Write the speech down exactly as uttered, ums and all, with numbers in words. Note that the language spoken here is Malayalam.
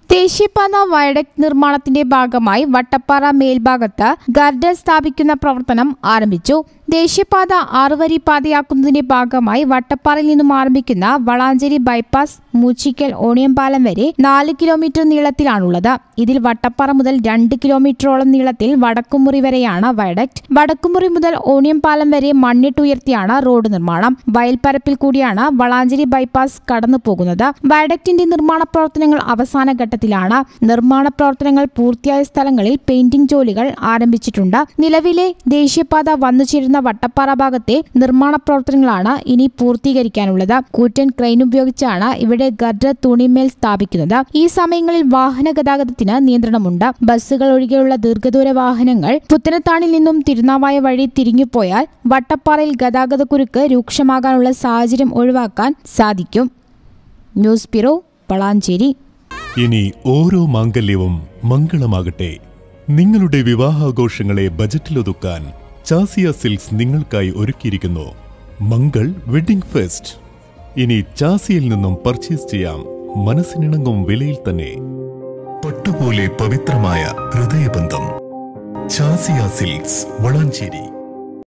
ദേശീയപാത വയഡക്ട് നിർമ്മാണത്തിന്റെ ഭാഗമായി വട്ടപ്പാറ മേൽഭാഗത്ത് ഗർഡർ സ്ഥാപിക്കുന്ന പ്രവർത്തനം ആരംഭിച്ചു. ദേശീയപാത ആറുവരി പാതയാക്കുന്നതിന്റെ ഭാഗമായി വട്ടപ്പാറയിൽ നിന്നും ആരംഭിക്കുന്ന വളാഞ്ചേരി ബൈപ്പാസ് മൂച്ചിക്കൽ ഓണിയംപാലം വരെ നാല് കിലോമീറ്റർ നീളത്തിലാണുള്ളത്. ഇതിൽ വട്ടപ്പാറ മുതൽ രണ്ട് കിലോമീറ്ററോളം നീളത്തിൽ വടക്കുമുറി വരെയാണ് വയഡക്ട്. വടക്കുമുറി മുതൽ ഓണിയംപാലം വരെ മണ്ണിട്ടുയർത്തിയാണ് റോഡ് നിർമ്മാണം. വയൽപ്പരപ്പിൽ കൂടിയാണ് വളാഞ്ചേരി ബൈപ്പാസ് കടന്നു പോകുന്നത്. വയഡക്ടിന്റെ നിർമ്മാണ പ്രവർത്തനങ്ങൾ അവസാന ഘട്ടത്തിലാണ്. നിർമ്മാണ പ്രവർത്തനങ്ങൾ പൂർത്തിയായ സ്ഥലങ്ങളിൽ പെയിന്റിംഗ് ജോലികൾ ആരംഭിച്ചിട്ടുണ്ട്. നിലവിലെ ദേശീയപാത വന്നുചേരുന്ന വട്ടപ്പാറ ഭാഗത്തെ നിർമ്മാണ പ്രവർത്തനങ്ങളാണ് ഇനി പൂർത്തീകരിക്കാനുള്ളത്. കൂറ്റൻ ക്രെയിൻ ഉപയോഗിച്ചാണ് ഇവിടെ ഗർഡർ തൂണിമേൽ സ്ഥാപിക്കുന്നത്. ഈ സമയങ്ങളിൽ വാഹന ഗതാഗതത്തിന് നിയന്ത്രണമുണ്ട്. ബസ്സുകൾ ഒഴികെയുള്ള ദീർഘദൂര വാഹനങ്ങൾ പുത്തനത്താണിൽ നിന്നും തിരുനാവായ വഴി തിരിഞ്ഞുപോയാൽ വട്ടപ്പാറയിൽ ഗതാഗതക്കുരുക്ക് രൂക്ഷമാകാനുള്ള സാഹചര്യം ഒഴിവാക്കാൻ സാധിക്കും. News bureau, Valanchery. ഇനി ഓരോ മാംഗല്യവും മംഗളമാകട്ടെ. നിങ്ങളുടെ വിവാഹാഘോഷങ്ങളെ ബജറ്റിലൊതുക്കാൻ ചാസിയ സിൽക്സ് നിങ്ങൾക്കായി ഒരുക്കിയിരിക്കുന്നു മംഗൾ വെഡിംഗ് ഫെസ്റ്റ്. ഇനി ചാസിയിൽ നിന്നും പർച്ചേസ് ചെയ്യാം മനസ്സിനിണങ്ങും വിലയിൽ തന്നെ. പട്ടുപോലെ പവിത്രമായ ഹൃദയബന്ധം. ചാസിയ സിൽക്സ്, വളാഞ്ചേരി.